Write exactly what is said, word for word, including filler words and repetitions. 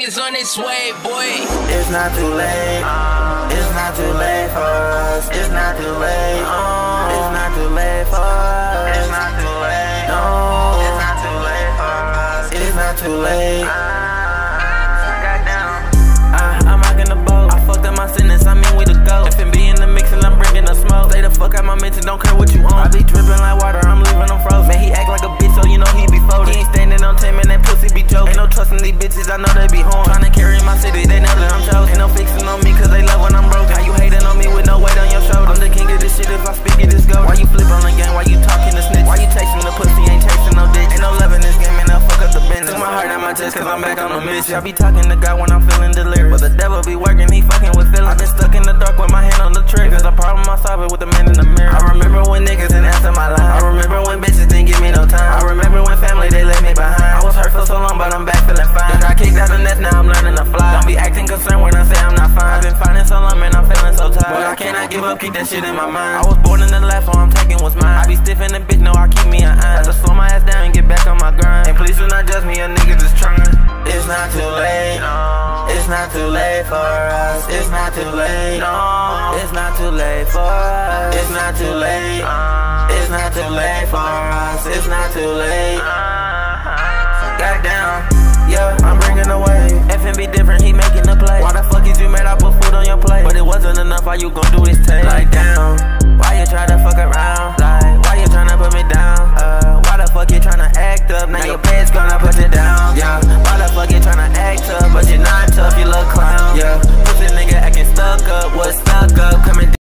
niggas on this way, boy. It's not too late. It's not too late for us. It's not too late. It's not too late for us. It's not too late. No, it's not too late for us. It's not too late. Goddamn. I, I'm rocking the boat. I fucked up my sentence. I mean we the go. F N B in the mix and I'm bringing the smoke. Stay the fuck out my mention. Don't care what you want. I be dripping like water. I'm leaving them frozen. Man, he act like a bitch, so you know he be folded. He ain't standing on ten, man. That pussy be joking. Ain't no trusting these bitches. I know they be home. Tryna carry my city. They know that I'm chosen. Ain't no fixing on me, cause they love when I'm broken. How you hating on me with no weight on your shoulder? I'm the king of this shit. If I speak it, it's go. Why you flip on the game? Why you talking to snitch? Why you chasing the pussy? Ain't chasing no dick. Ain't no love in this game, man. I'll fuck up the business. Took my heart out my chest, cause I'm back on the mission. I be talking to God when I'm feeling delirious, but the devil be working, he fucking with feelings. I been stuck in the dark with my hand on the trigger. Cause the problem I solve it with the man in the mirror. I remember when niggas didn't answer my line. I remember when bitches didn't give me no time. I remember when family, they left me behind. I was hurt for so long, but I'm back feeling fine. Got kicked out the nest, now I'm learning to fly. Don't be acting concerned when I say I'm not fine. I've been finding so long, man, I'm feeling so tired. But I cannot give up, keep that shit in my mind. I was born in the last, so I'm taking what's mine. I be stiff in the bitch, no, I keep me an eye. Had to slow my ass down and get back on my grind. And please do not judge me, a nigga just trying. It's not too late. It's not too late for us. It's not too late. It's not too late for us. It's not too late. It's not too late for us. It's not too late. Goddamn. Yeah, I'm bringing the wave. F N B different, he making the play. Why the fuck is you mad? I put food on your plate, but it wasn't enough. All you gon' do is take. Like damn, why you try to fuck around? Like why you tryna put me down? Uh, why the fuck you tryna act up? Now your bitch gonna put you down. Yeah, why the fuck you tryna act up? But you're not tough, you little clown. Yeah, pussy nigga acting stuck up. What's stuck up? Coming